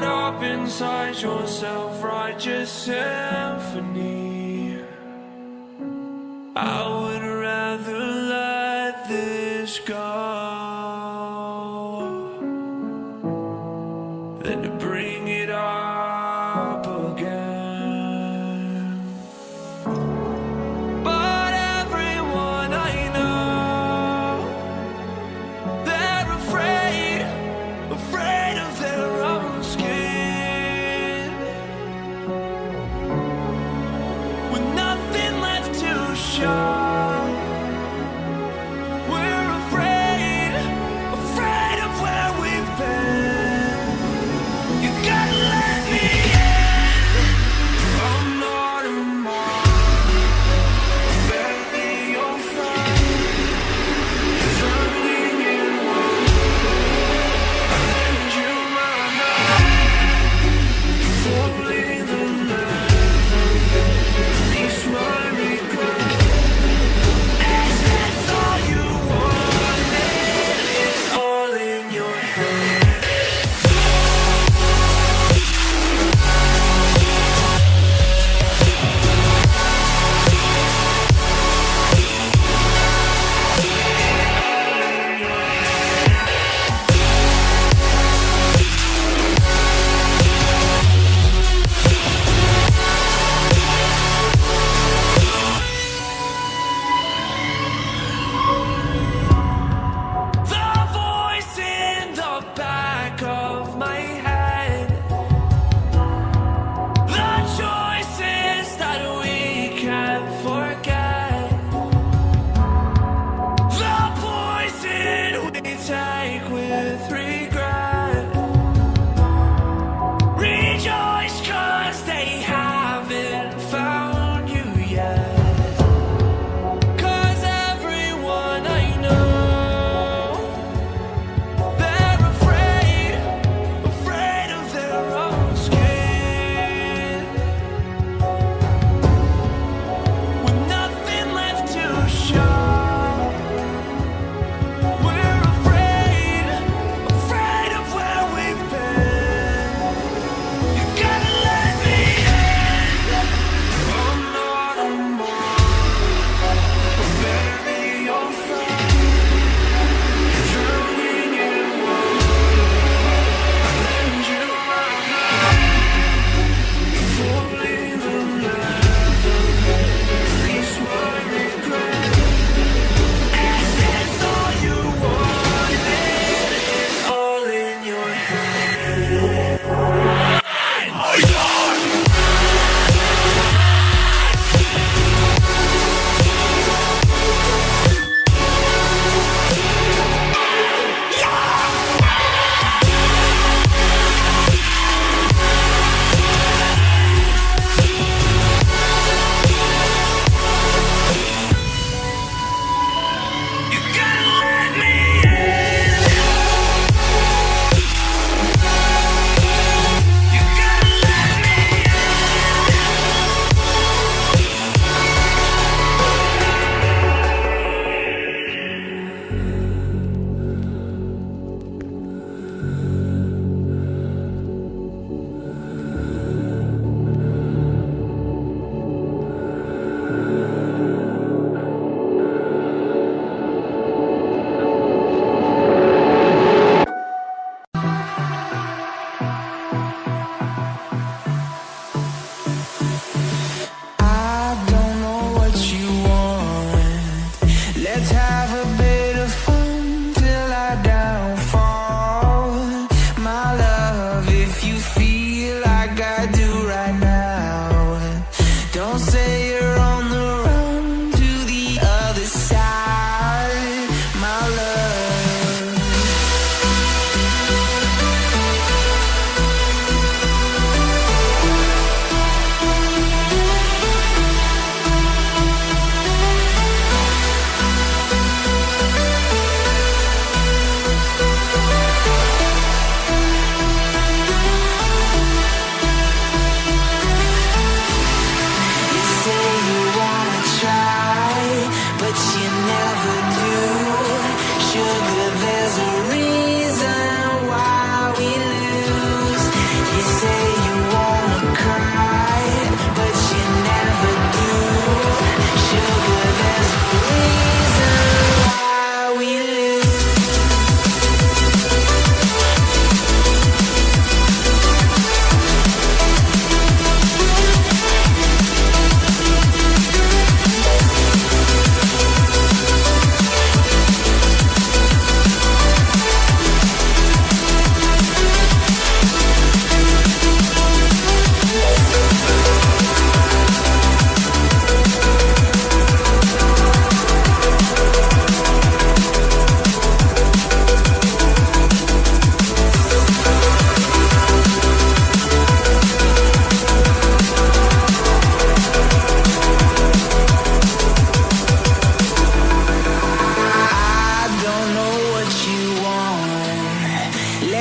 caught up inside your self-righteous symphony. I would rather let this go than to bring it up again. But everyone I know, they're afraid of their own skin, with nothing left to show. Take with regret. Rejoice, 'cause they haven't found you yet. 'Cause everyone I know, they're afraid of their own skin, with nothing left to show.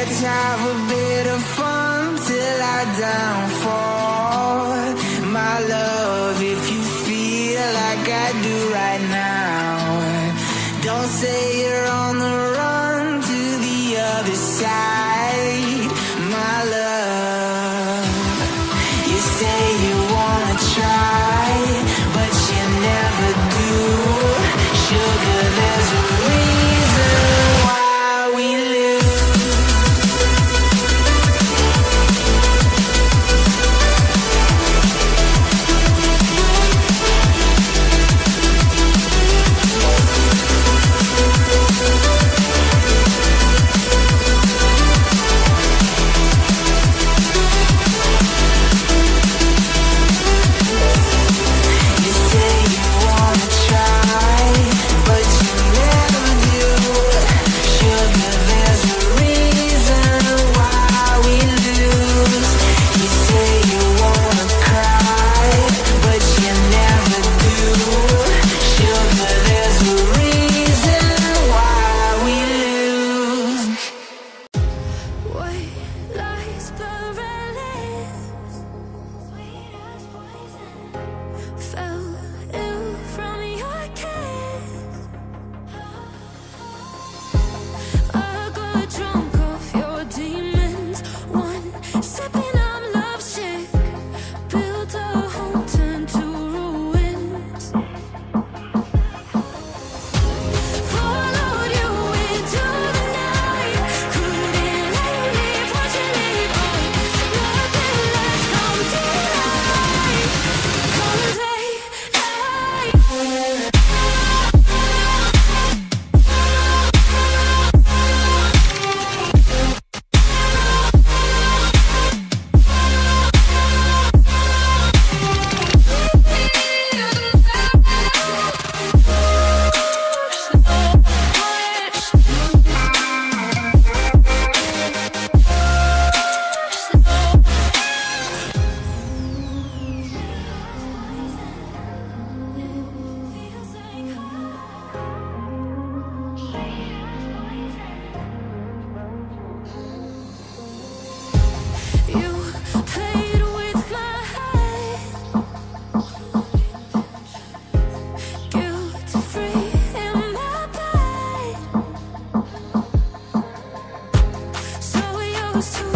Let's have a bit of fun till I downfall. My love, if you feel like I do right now, don't say you're on the run to the other side. My love, you say you wanna try, but you never do. Sugar, there's a reason why we lose. You say you wanna try, but you never do. Sugar, there's a reason why we lose. You say you wanna cry, but you never do. Sugar, there's a reason why we lose. White lies perilous, sweet as poison. Fell ill from your kiss. I got drunk off your demons. One sipping, I'm lovesick. Built a home, turned to ruins. Followed you into the night. Couldn't let you leave, watch you leave. Nothing left, come daylight. Come daylight. You played with my head, guilt free in my bed. So used to